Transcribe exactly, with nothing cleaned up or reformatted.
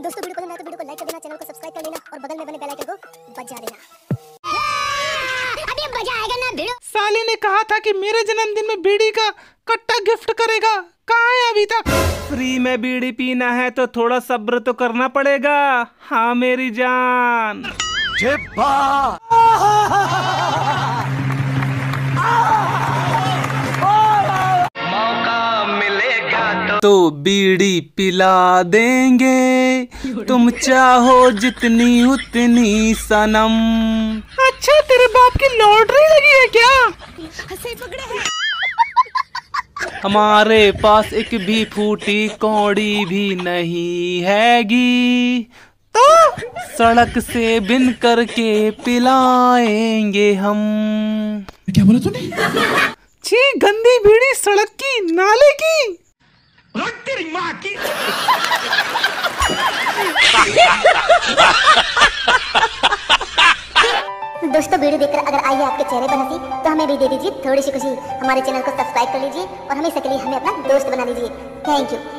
दोस्तों वीडियो पसंद आए तो वीडियो को लाइक कर देना, चैनल को सब्सक्राइब कर लेना और बगल में बने बेल आइकन को बजा देना। अभी मजा आएगा ना वीडियो। साले ने कहा था कि मेरे जन्मदिन में बीड़ी का कट्टा गिफ्ट करेगा, कहाँ है अभी तक? फ्री में बीड़ी पीना है तो थोड़ा सब्र तो करना पड़ेगा। हाँ मेरी जान। तो बीड़ी पिला देंगे, तुम चाहो जितनी उतनी सनम। अच्छा तेरे बाप की लॉटरी लगी है क्या? हंसे पकड़े हैं। हमारे पास एक भी फूटी कौड़ी भी नहीं हैगी, तो सड़क से बिन करके पिलाएंगे हम। क्या बोला तूने? छी गंदी बीड़ी, सड़क की, नाले की। तेरी माँ की। दोस्तों वीडियो देखकर अगर आई है आपके चेहरे पर हंसी तो हमें भी दे दीजिए थोड़ी सी खुशी। हमारे चैनल को सब्सक्राइब कर लीजिए और हमेशा के लिए हमें अपना दोस्त बना लीजिए। Thank you.